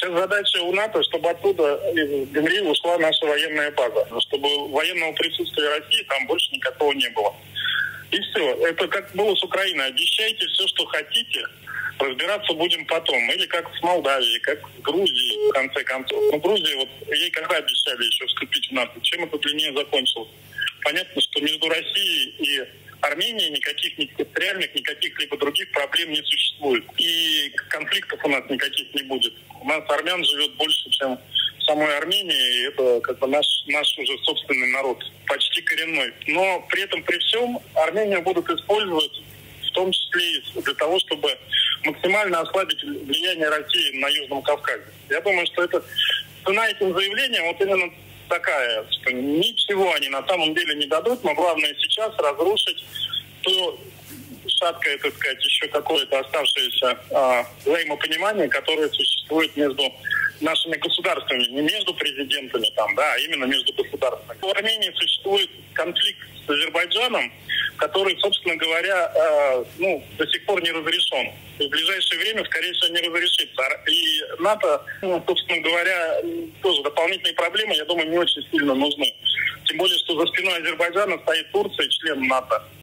Сейчас задача у НАТО, чтобы оттуда из Гамри ушла наша военная база, чтобы военного присутствия России там больше никакого не было. И все. Это как было с Украиной. Обещайте все, что хотите, разбираться будем потом. Или как с Молдавией, как с Грузией, в конце концов. Но Грузия, вот ей когда обещали еще вступить в НАТО? Чем это для нее закончилось? Понятно, что между Россией и Арменией никаких ни территориальных, никаких либо других проблем не существует. И конфликтов у нас никаких не будет. У нас армян живет больше, чем в самой Армении. И это как бы наш уже собственный народ, почти коренной. Но при этом, при всем, Армению будут использовать в том числе и для того, чтобы максимально ослабить влияние России на Южном Кавказе. Я думаю, что это цена этим заявлениям вот именно такая, что ничего они на самом деле не дадут, но главное сейчас разрушить то шаткое, так сказать, еще какое-то оставшееся взаимопонимание, которое существует между нашими государствами, не между президентами там, да, а именно между государствами. В Армении существует конфликт с Азербайджаном, который, собственно говоря, до сих пор не разрешен. В ближайшее время, скорее всего, не разрешится. И НАТО, собственно говоря, тоже дополнительные проблемы, я думаю, не очень сильно нужны. Тем более, что за спиной Азербайджана стоит Турция, член НАТО.